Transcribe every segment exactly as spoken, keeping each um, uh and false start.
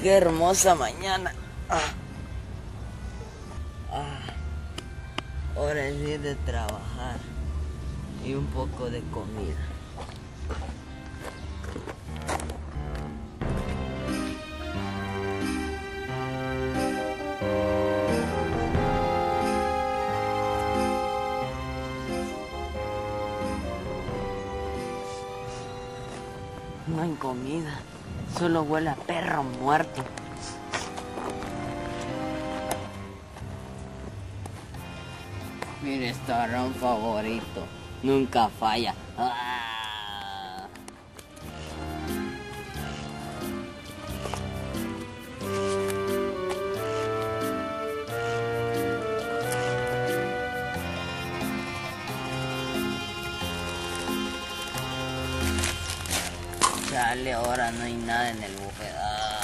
qué hermosa mañana. Ah. Ah. Ahora es ir de trabajar y un poco de comida. No hay comida, solo huele a perro muerto. Mi restaurante favorito, nunca falla. ¡Ah! Chale, ahora no hay nada en el buffet. ¡Ah!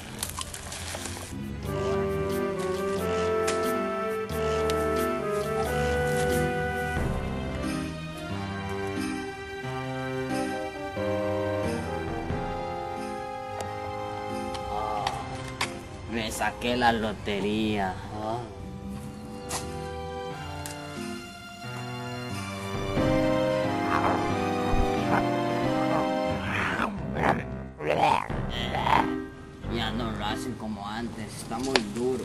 Me saqué la lotería. Oh. Ya no lo hacen como antes, está muy duro.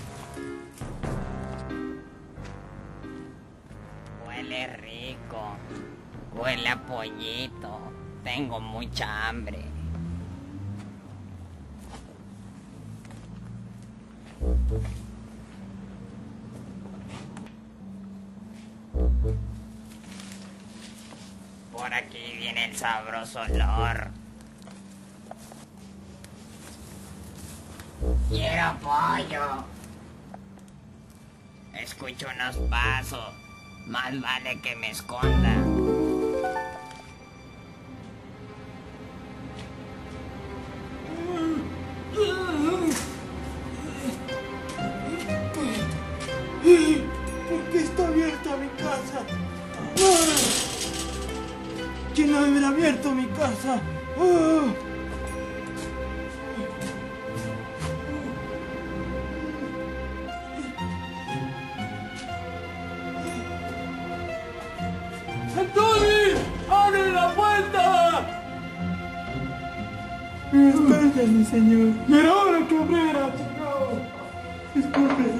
Huele rico, huele a pollito, tengo mucha hambre. Por aquí viene el sabroso olor. Quiero pollo. Escucho unos pasos. Más vale que me esconda. ¿Por qué está abierta mi casa? ¿Quién habrá abierto mi casa? ¡Anthony! ¡Abre la puerta! Disculpe, mi señor. ¡Era hora que abriera, chico! Disculpe.